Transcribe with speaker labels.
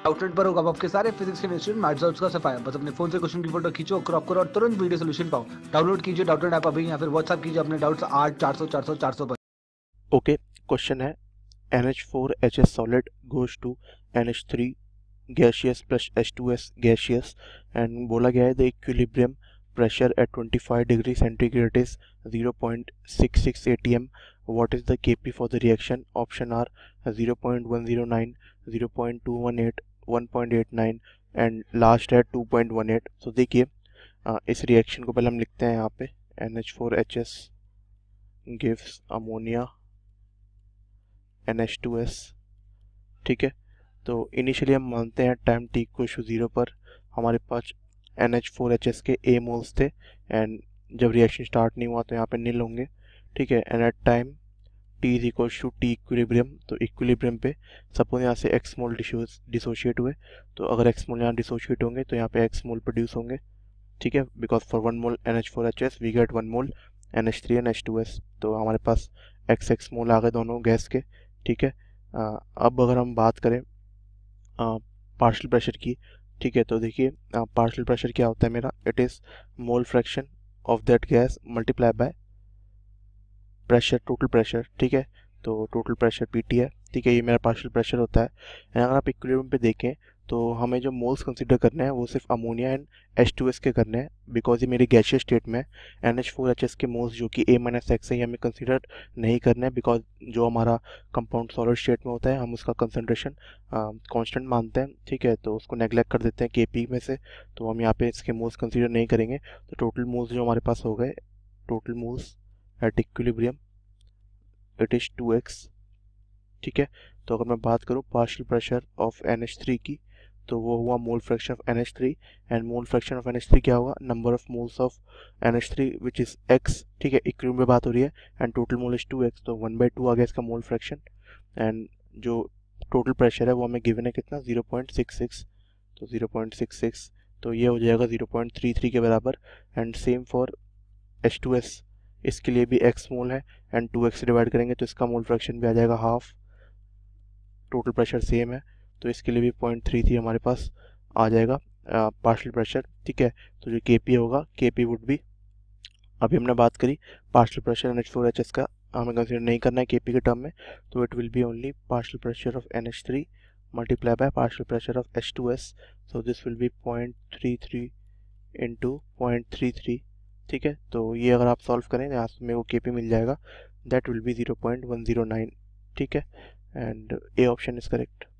Speaker 1: Doubtnut पर होगा आपके सारे फिजिक्स केमिस्ट्री मैथ्स डाउट्स का सफाया। बस अपने फोन से क्वेश्चन की फोटो खींचो, क्रॉप करो और तुरंत वीडियो सोल्यूशन पाओ। डाउनलोड कीजिए डाउटनेट ऐप अभी या फिर व्हाट्सएप कीजिए अपने डाउट्स 8 400 400 400 पर।
Speaker 2: ओके, क्वेश्चन है NH4HS solid goes to NH3 gaseous plus H2S gaseous and बोला गया है the equilibrium pressure at 25 degree centigrade is 0.66 atm. What is the Kp for the reaction? Option are 0.109, 0.218, 1.89 and last है 2.18. So देखिए इस reaction को पहले हम लिखते हैं यहाँ पे NH4HS gives ammonia NH2S, ठीक है। तो इनिशियली हम मानते हैं टाइम t को 0 पर हमारे पास NH4HS के a मोल्स थे एंड जब रिएक्शन स्टार्ट नहीं हुआ तो यहाँ पे नील होंगे, ठीक है। And at time t is equal to t equilibrium, तो इक्विलिब्रियम पे सपोज यहाँ से x मोल डिसोशिएट हुए, तो अगर x मोल यहाँ डिसोशिएट होंगे तो यहाँ पे x मोल प्रोड्यूस होंगे, ठीक है। Because for 1 mole NH4HS we get 1 mole NH3 and H2S, तो हमारे पास x मोल आ गए दोनों गैस के, ठीक है। अब अगर हम बात करें पार्शियल प्रेशर की, ठीक है, तो देखिए पार्शियल प्रेशर क्या होता है मेरा, it is mole fraction of that gas multiply by pressure, total pressure, ठीक है। तो टोटल प्रेशर पीटी है, ठीक है, ये मेरा पार्शियल प्रेशर होता है। एंड अगर आप इक्विलिब्रियम पे देखें तो हमें जो मोल्स कंसीडर करने हैं वो सिर्फ अमोनिया एंड H2S के करने हैं, बिकॉज ये मेरी गैसियस स्टेट में NH4HS के मोल्स जो कि A-X है, ये हमें कंसीडर नहीं करने हैं, बिकॉज जो हमारा कंपाउंड सॉलिड स्टेट में होता है हम उसका कंसनट्रेशन कांस्टेंट मानते हैं, ठीक है, तो उसको नेग्लेक्ट कर देते हैं Kp में से, तो हम यहाँ पे इसके मोल्स कंसीडर नहीं करेंगे। तो टोटल मोल्स जो हमारे पास हो गए, total moles at equilibrium it is 2x, ठीक है। तो अगर मैं बात करूँ पार्शियल प्रेशर ऑफ NH3 की, तो वो हुआ mole fraction of NH3 and mole fraction of NH3 क्या होगा, number of moles of NH3 which is x, ठीक है, इक्विलिब्रियम में बात हो रही है and total mole is 2x, तो 1/2 आ गया इसका मोल फ्रैक्शन। एंड जो टोटल प्रेशर है वो हमें गिवन है कितना, 0.66, तो 0.66, तो ये हो जाएगा 0.33 के बराबर। एंड सेम फॉर H2S, इसके लिए भी x मोल है एंड 2x से डिवाइड करेंगे तो इसका मोल फ्रैक्शन भी आ जाएगा हाफ, टोटल प्रेशर सेम है तो इसके लिए भी 0.33 हमारे पास आ जाएगा पार्शियल प्रेशर, ठीक है। तो जो Kp होगा, Kp वुड भी, अभी हमने बात करी पार्शियल प्रेशर NH4HS का हमें कंसीडर नहीं करना है Kp के टर्म में, तो it will be only partial pressure of NH3 multiply by partial pressure of H2S, so this will be 0.33 into 0.33, ठीक है। तो ये अगर आप सॉल्व करें यहाँ से मेरे को Kp मिल जाएगा, दैट विल बी 0.109, ठीक है, and A option is correct.